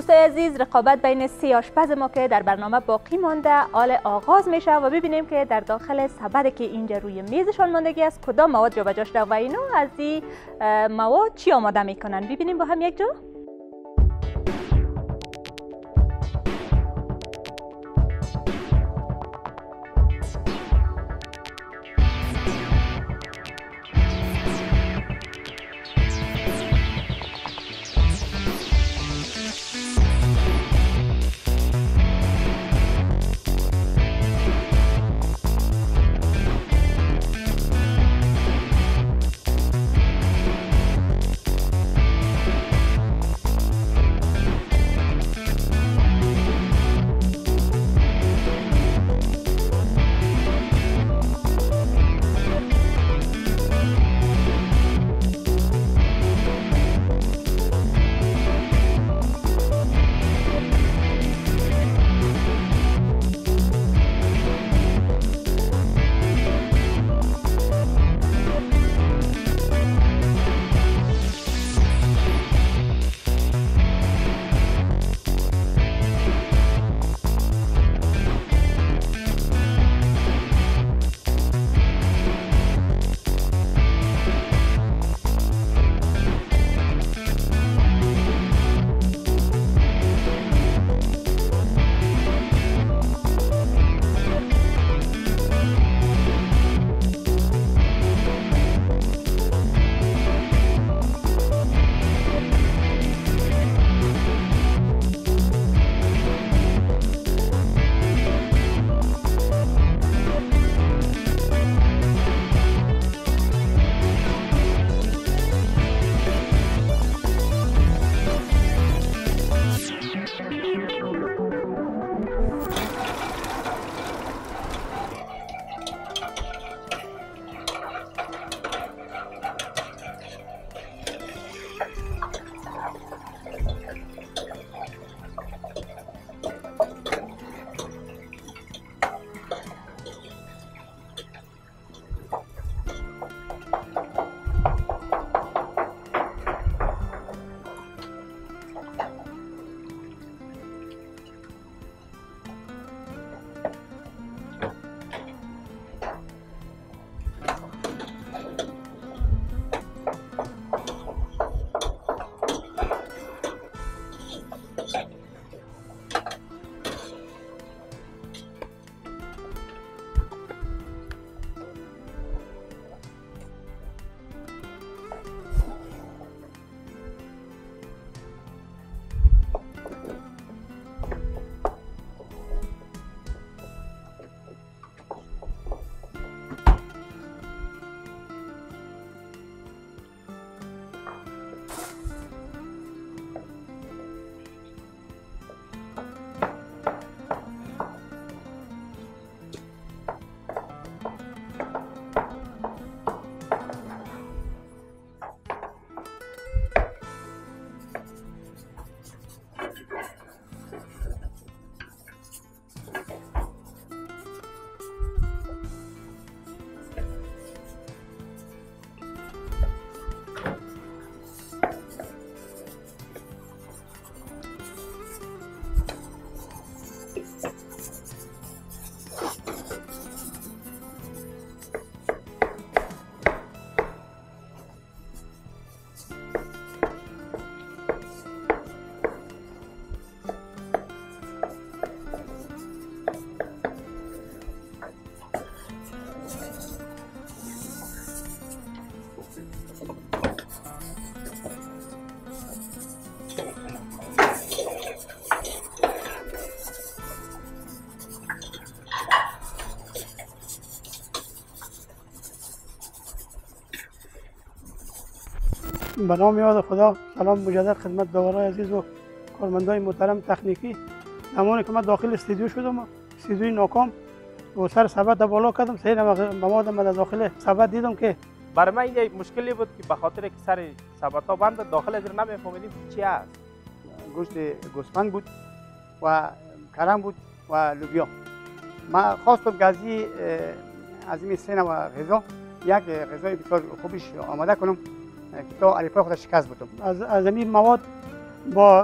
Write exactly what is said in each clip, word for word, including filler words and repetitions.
دوستای عزیز، رقابت بین سه آشپز ما که در برنامه باقی مانده حال آغاز میشه و ببینیم که در داخل سبد که اینجا روی میزشان ماندگی است کدام مواد جابجا شده و اینا از این مواد چی آماده میکنن. ببینیم با هم یک جا. به نام یاد خدا. سلام مجدد خدمت داورای عزیز و کارمندای محترم تکنیکی. زمانی که من داخل استودیو شدم، استودیوی ناکام و سر سبد بالا کردم، سیر مواد من داخل سبد دیدم که برای من یه مشکلی بود که به خاطر که سر سبدها بند داخل از نمیفهمیدیم چی است. گوشت گوسفند بود و کرم بود و لوبیا. من خواستم که از این سه نوع غذا یک غذای بسیار خوبش آماده کنم که تا الفبای خود شکست بودم. از از این مواد با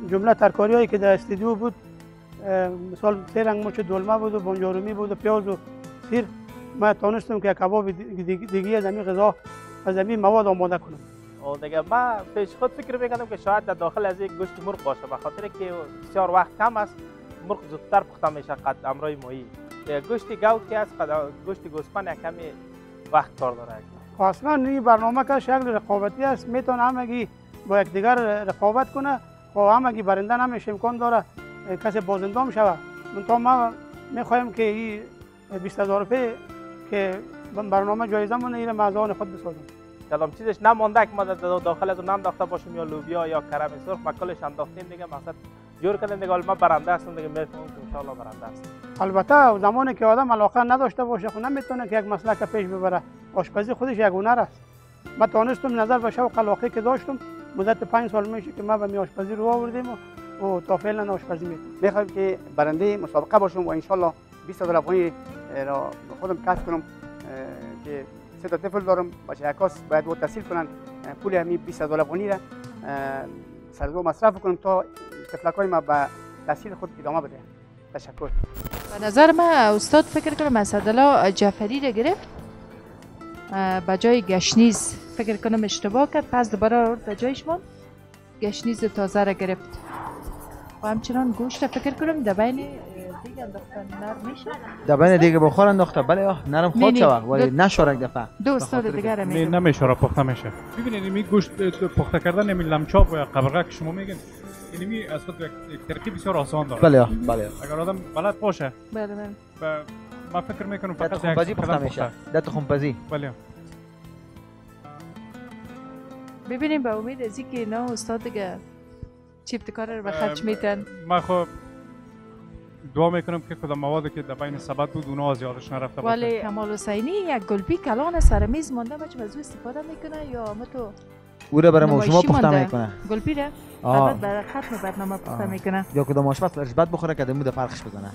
جمله ترکاری هایی که در استودیو بود، مثال سه رنگ مچ دلمه بود و بانجارومی بود و پیاز و سیر، من تانستم که کباب دیگه از این غذا از این مواد آماده کنم. او دیگه من پیش خود فکر می‌کردم که شاید در داخل از یک گوشت مرغ باشه، به خاطر که بسیار وقت کم است، مرغ زودتر پخته میشه قد امرای ماهی. گوشت گاو که است، گوشت گوسفند یک کمی وقت کار داره. اصلا این برنامه که شکل رقابتی است، میتونه همگی با یکدیگر رقابت کنه و همگی برنده نمیشه، امکان داره کسی بازنده میشه. منتها ما میخوایم که این بیست هزار روپیه که برنامه جایزه مونه این مزان خود بسازم. کلام چیزش نمانده که ما داخل از اون انداخته باشیم یا لوبیا یا کرم سرخ، ما کلش انداختیم دیگه، مقصد جور کردیم دیگه. ما برنده هستیم دیگه، میتونیم که ان شاء الله برنده هستیم. البته زمانی که آدم علاقه نداشته باشه خود نمیتونه که یک مسلک پیش ببره. آشپزی خودش یک هنر است. من تونستم نظر به شوق علاقه که داشتم مدت پنج سال میشه که ما به می آشپزی رو آوردیم و, و تا فعلا آشپزی میکنم. میخوایم که برنده مسابقه باشم و ان شاء الله بیست هزار افغانی را خودم کسب کنم که سه تا طفل دارم، بچه عکاس باید و تحصیل کنن، پول همین بیست هزار افغانی را سرگو مصرف کنم تا طفلکای ما به تحصیل خود ادامه بده. تشکر. به نظر من استاد فکر کنم اسدالله جعفری را گرفت به جای گشنیز، فکر کنم اشتباه کرد، پس دوباره آورد به جایش ماند، گشنیز تازه را گرفت و همچنان گوشت فکر کنم در بین دیگه انداختن نرم میشه، در بین دیگه بخور انداخته، بله آه نرم خود شود ولی نشورک دفعه دو استاد دیگه را میگه نمیشوره پخته میشه. ببینید این گوشت پخته کردن این لمچاپ یا قبرقه که شما میگین اینمی از خود یک ترکیب بسیار آسان داره. بله بله اگر آدم بلد باشه بله بله ما فکر میکنم فقط یک خمپزی پخته میشه. دت خمپزی بله. ببینیم به امید از اینکه نه استاد دیگه چی ابتکار رو به خرج میتن. ما خب دعا میکنم که کدام موادی که در بین سبد بود اونا از یادش نرفته باشه. ولی کمال حسینی یک گلبی کلان سر میز مانده بچه از او استفاده میکنه یا ما تو او را برای شما پخته میکنه؟ گلبی را بعد برای ختم برنامه پخته میکنه یا کدام آشپز برش بد بخوره که دمو فرقش بزنه.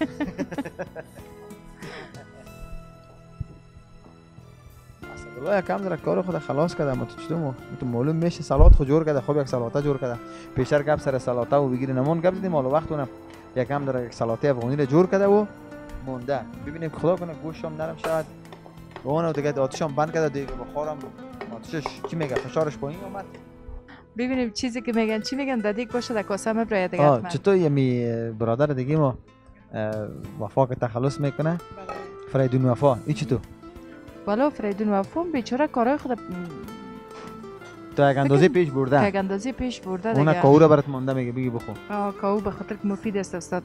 اسدالله یکم در کار خود خلاص کرده، ما تو چطور تو معلوم میشه سالات خود جور کرده، خوب یک سالات جور کرده. پیشتر گپ سر سالات و بگیری نمون گپ دیدیم، حالا وقت اونم یکم در یک سالات افغانی را جور کرده و مونده. ببینیم خدا کنه گوشتم نرم شود و اون دیگه آتیشم بند کرده دیگه بخارم آتیشش چی میگه فشارش پایین اومد. ببینیم چیزی که میگن چی میگن دادیک باشه در کاسه مبرای دیگه حتما. چطور یمی برادر دیگه ما وفا که تخلص میکنه فریدون وفا این چطور؟ والا فریدون وفا بیچاره کارهای خود تا یک اندازه پیش برده. تا یک اندازه پیش برده دیگه. اون کاو را برات مونده میگه بگی بخور. آه کاو به خاطر که مفید است استاد.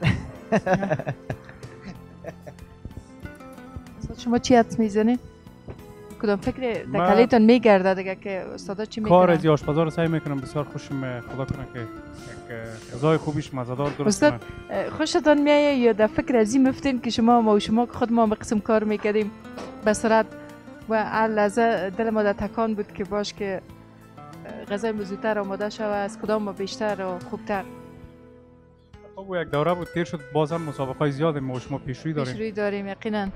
شما چی حدس میزنید؟ کدام فکر دکلیتون میگرده دیگه که استادا چی میکنن؟ کار از آشپزا رو سعی میکنم بسیار خوشم خدا کنه که یک غذای خوبیش مزه‌دار درست کنه. خوشتون میایه یا در فکر از این مفتین که شما ما و شما خود ما به قسم کار میکردیم به سرعت و لحظه دل ما در تکان بود که باش که غذای مزودتر آماده شود از کدام ما بیشتر و خوبتر. خب یک دوره بود تیر شد، بازم مسابقه زیاد ما و شما پیشروی داریم. پیشروی داریم یقینا.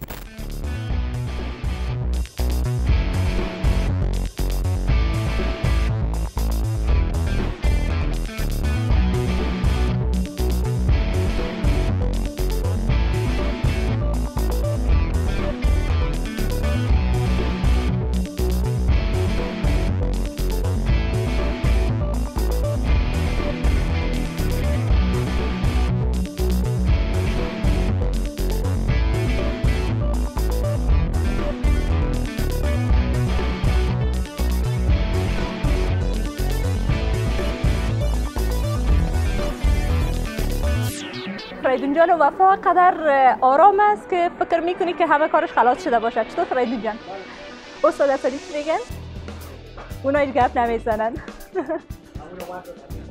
فریدون جان و وفا قدر آرام است که فکر میکنی که همه کارش خلاص شده باشه. چطور فریدون جان؟ استاد اسدی چی میگن؟ اونا هیچ گپ نمیزنن.